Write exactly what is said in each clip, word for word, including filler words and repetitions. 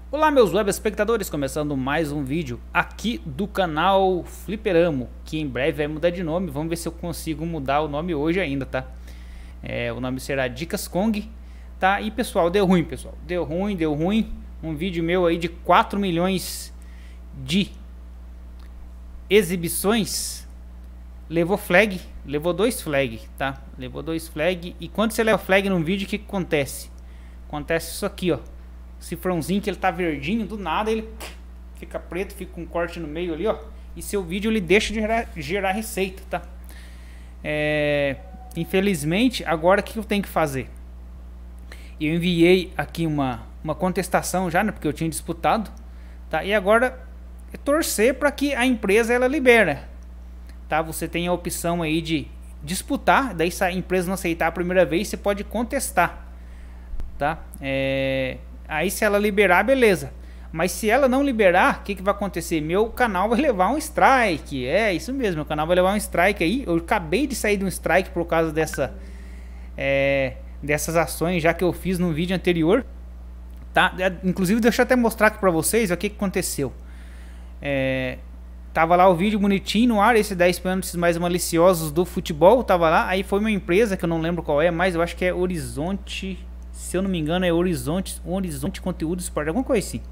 Olá meus web espectadores, começando mais um vídeo aqui do canal Fliperamo, que em breve vai mudar de nome. Vamos ver se eu consigo mudar o nome hoje ainda, tá? É, o nome será Dicas Kong, tá? E pessoal, deu ruim, pessoal, deu ruim, deu ruim. Um vídeo meu aí de quatro milhões de exibições levou flag, levou dois flag, tá? Levou dois flag. E quando você leva flag num vídeo, o que, que acontece? Acontece isso aqui, ó. Cifrãozinho que ele tá verdinho, do nada ele fica preto, fica com um corte no meio ali, ó. E seu vídeo ele deixa de gerar, gerar receita, tá? É, infelizmente, agora o que eu tenho que fazer? Eu enviei aqui uma, uma contestação já, né? Porque eu tinha disputado, tá? E agora é torcer para que a empresa ela libera, tá? Você tem a opção aí de disputar, daí se a empresa não aceitar a primeira vez, você pode contestar, tá? É... Aí se ela liberar, beleza. Mas se ela não liberar, o que, que vai acontecer? Meu canal vai levar um strike. É isso mesmo, meu canal vai levar um strike aí. Eu acabei de sair de um strike por causa dessa, é, dessas ações já que eu fiz no vídeo anterior, tá? Inclusive deixa eu até mostrar aqui pra vocês o que, que aconteceu. É, tava lá o vídeo bonitinho no ar, esse dez pênaltis mais maliciosos do futebol, tava lá. Aí foi uma empresa que eu não lembro qual é, mas eu acho que é Horizonte... Se eu não me engano é Horizonte, Horizonte Conteúdo Esporte, alguma coisa assim.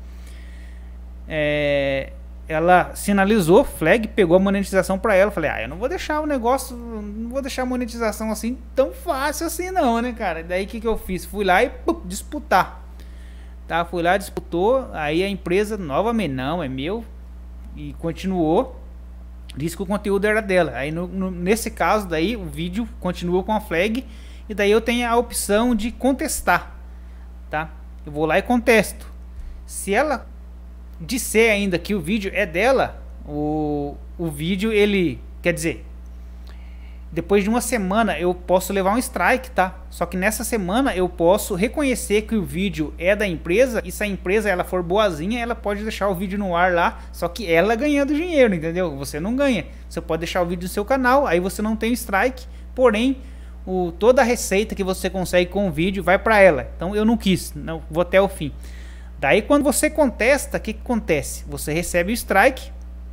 É, ela sinalizou, flag, pegou a monetização para ela. Falei, ah, eu não vou deixar o negócio, não vou deixar a monetização assim tão fácil assim não, né, cara? Daí o que, que eu fiz? Fui lá e pum, disputar. Tá, fui lá, disputou, aí a empresa novamente, não, é meu. E continuou, disse que o conteúdo era dela. Aí no, no, nesse caso daí o vídeo continuou com a flag. E daí eu tenho a opção de contestar, tá? Eu vou lá e contesto. Se ela disser ainda que o vídeo é dela, o, o vídeo ele, quer dizer, depois de uma semana eu posso levar um strike, tá? Só que nessa semana eu posso reconhecer que o vídeo é da empresa, e se a empresa ela for boazinha, ela pode deixar o vídeo no ar lá, só que ela ganhando dinheiro, entendeu? Você não ganha. Você pode deixar o vídeo no seu canal, aí você não tem strike, porém O, toda a receita que você consegue com o vídeo vai para ela. Então eu não quis, não vou até o fim. Daí quando você contesta, o que, que acontece? Você recebe o strike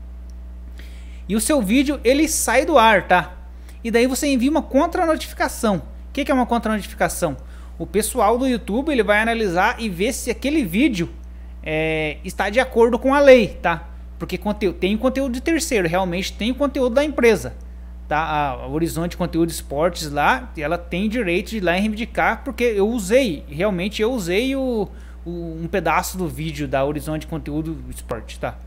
e o seu vídeo ele sai do ar, tá? E daí você envia uma contra-notificação. O que, que é uma contra-notificação? O pessoal do YouTube ele vai analisar e ver se aquele vídeo é, está de acordo com a lei, tá? Porque conteúdo, tem conteúdo de terceiro, realmente tem o conteúdo da empresa. Tá, a Horizonte Conteúdo Esportes lá, ela tem direito de ir lá e reivindicar, porque eu usei, realmente eu usei o, o, um pedaço do vídeo da Horizonte Conteúdo Esportes, tá?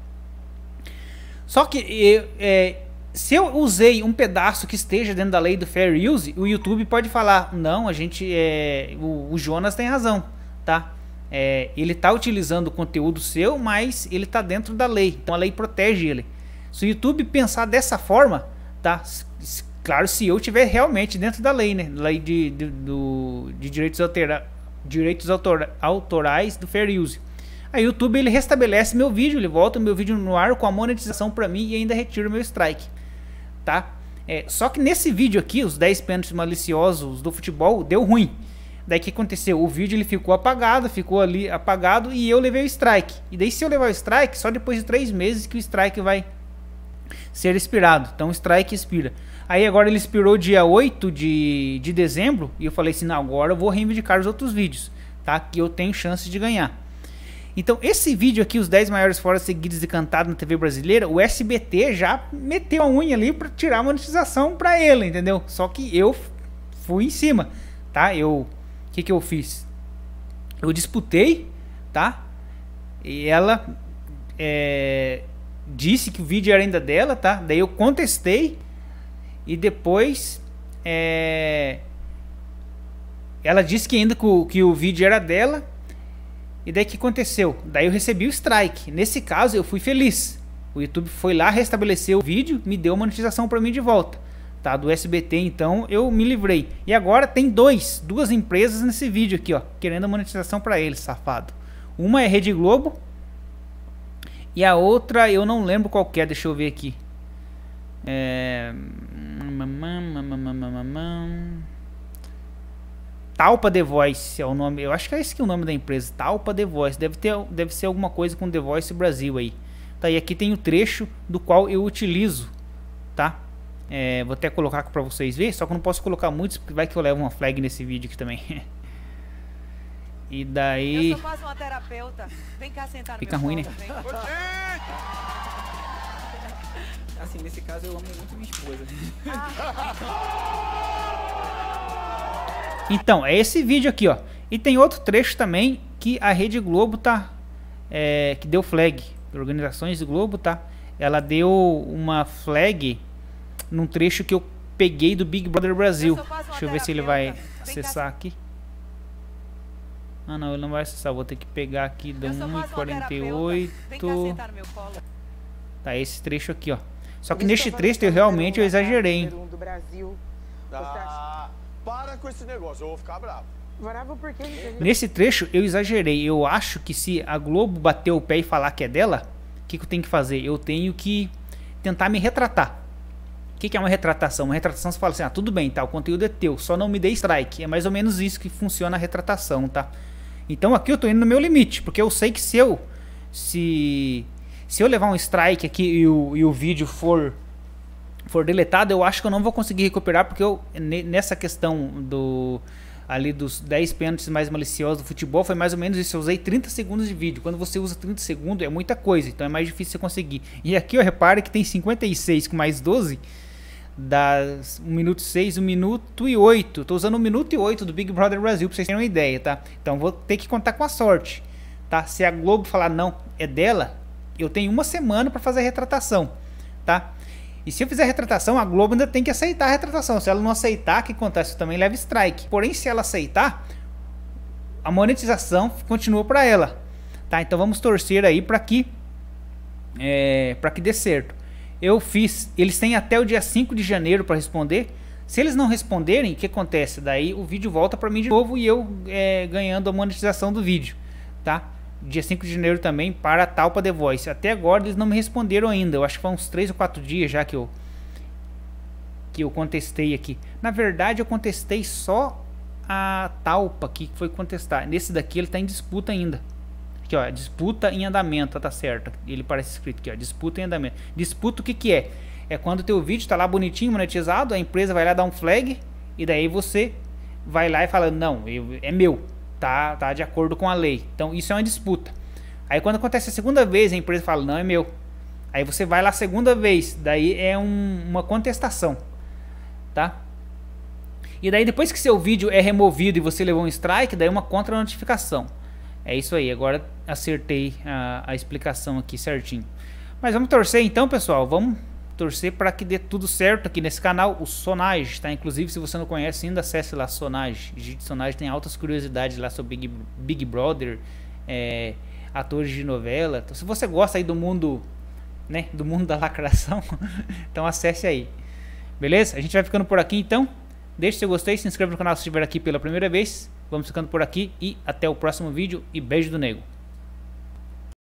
Só que eu, é, se eu usei um pedaço que esteja dentro da lei do Fair Use, o YouTube pode falar, não, a gente, é, o, o Jonas tem razão, tá? É, ele tá utilizando o conteúdo seu, mas ele tá dentro da lei, então a lei protege ele. Se o YouTube pensar dessa forma, tá? Claro, se eu tiver realmente dentro da lei, né? Lei de, de, do, de direitos, altera, direitos autora, autorais do Fair Use. Aí o YouTube ele restabelece meu vídeo, ele volta o meu vídeo no ar com a monetização para mim e ainda retira o meu strike, tá? É, só que nesse vídeo aqui, os dez pênaltis maliciosos do futebol, deu ruim. Daí o que aconteceu? O vídeo ele ficou apagado, ficou ali apagado e eu levei o strike. E daí se eu levar o strike, só depois de três meses que o strike vai ser expirado. Então o strike expira. Aí agora ele expirou dia oito de, de dezembro. E eu falei assim, não, agora eu vou reivindicar os outros vídeos, tá? Que eu tenho chance de ganhar. Então esse vídeo aqui, os dez maiores foras seguidos e cantados na T V brasileira, o S B T já meteu a unha ali para tirar a monetização para ele, entendeu? Só que eu fui em cima, tá? Eu, o que que eu fiz? Eu disputei, tá? E ela é... disse que o vídeo era ainda dela, tá? Daí eu contestei e depois é... ela disse que ainda que o, que o vídeo era dela. E daí o que aconteceu? Daí eu recebi o strike. Nesse caso eu fui feliz. O YouTube foi lá, restabeleceu o vídeo, me deu monetização para mim de volta, tá? Do S B T, então eu me livrei. E agora tem dois, duas empresas nesse vídeo aqui, ó, querendo a monetização para eles, safado. Uma é Rede Globo. E a outra eu não lembro qual que é, deixa eu ver aqui. É... Talpa The Voice é o nome, eu acho que é esse que é o nome da empresa, Talpa The Voice, deve, ter, deve ser alguma coisa com The Voice Brasil aí. Tá, e aqui tem o trecho do qual eu utilizo, tá? É, vou até colocar aqui pra vocês verem, só que eu não posso colocar muitos, porque vai que eu levo uma flag nesse vídeo aqui também. E daí... Eu sou quase uma terapeuta. Vem cá sentar no fica meu ruim, colo, né? Assim, nesse caso eu amo muito minha esposa. Então, é esse vídeo aqui, ó. E tem outro trecho também que a Rede Globo tá... É, que deu flag. Organizações do Globo, tá? Ela deu uma flag num trecho que eu peguei do Big Brother Brasil. Deixa eu ver se ele vai acessar aqui. Ah, não, ele não vai acessar. Vou ter que pegar aqui do um e quarenta e oito. Tá, esse trecho aqui, ó. Só que neste trecho eu realmente eu exagerei, hein? Ah, para com esse negócio, eu vou ficar bravo. Bravo porque Nesse trecho eu exagerei. Eu acho que se a Globo bater o pé e falar que é dela, o que, que eu tenho que fazer? Eu tenho que tentar me retratar. O que, que é uma retratação? Uma retratação você fala assim, ah, tudo bem, tá, o conteúdo é teu, só não me dê strike. É mais ou menos isso que funciona a retratação, tá? Então aqui eu tô indo no meu limite, porque eu sei que se eu se, se eu levar um strike aqui e o, e o vídeo for for deletado, eu acho que eu não vou conseguir recuperar, porque eu nessa questão do ali dos dez pênaltis mais maliciosos do futebol, foi mais ou menos isso. Eu usei trinta segundos de vídeo. Quando você usa trinta segundos é muita coisa, então é mais difícil você conseguir. E aqui eu repare que tem cinquenta e seis com mais doze, dá um minuto e seis, um minuto e oito. Tô usando um minuto e oito do Big Brother Brasil, pra vocês terem uma ideia, tá? Então vou ter que contar com a sorte, tá? Se a Globo falar não, é dela, eu tenho uma semana para fazer a retratação, tá? E se eu fizer a retratação, a Globo ainda tem que aceitar a retratação. Se ela não aceitar, o que acontece? Eu também leva strike. Porém, se ela aceitar, a monetização continua para ela, tá? Então vamos torcer aí para que é, para que dê certo. Eu fiz, eles têm até o dia cinco de janeiro para responder. Se eles não responderem, o que acontece? Daí o vídeo volta para mim de novo e eu é, ganhando a monetização do vídeo, tá? Dia cinco de janeiro também para a Talpa The Voice. Até agora eles não me responderam ainda. Eu acho que foi uns três ou quatro dias já que eu que eu contestei aqui. Na verdade eu contestei só a Talpa aqui que foi contestar. Nesse daqui ele está em disputa ainda. Aqui, ó, disputa em andamento, tá certo? Ele parece escrito aqui, ó, disputa em andamento. Disputa o que que é? É quando o teu vídeo tá lá bonitinho, monetizado, a empresa vai lá dar um flag e daí você vai lá e fala, não, eu, é meu. Tá, tá de acordo com a lei. Então isso é uma disputa. Aí quando acontece a segunda vez, a empresa fala, não, é meu. Aí você vai lá a segunda vez, daí é um, uma contestação, tá? E daí depois que seu vídeo é removido e você levou um strike, daí é uma contra-notificação. É isso aí, agora acertei a, a explicação aqui certinho. Mas vamos torcer então, pessoal, vamos torcer para que dê tudo certo aqui nesse canal, o Sonage, tá? Inclusive, se você não conhece ainda, acesse lá Sonage. O Sonage tem altas curiosidades lá sobre Big, Big Brother, é, atores de novela. Então, se você gosta aí do mundo, né, do mundo da lacração, então acesse aí. Beleza? A gente vai ficando por aqui então. Deixe seu gostei, se inscreva no canal se estiver aqui pela primeira vez. Vamos ficando por aqui e até o próximo vídeo e beijo do nego.